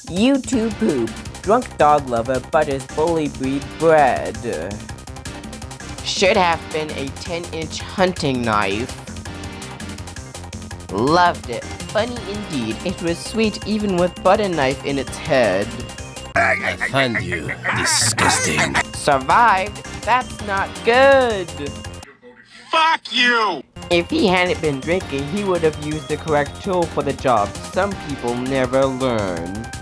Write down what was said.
YouTube poop. Drunk dog lover butters bully breed bread. Should have been a 10-inch hunting knife. Loved it. Funny indeed. It was sweet even with butter knife in its head. I find you disgusting. Survived? That's not good. Fuck you! If he hadn't been drinking, he would have used the correct tool for the job. Some people never learn.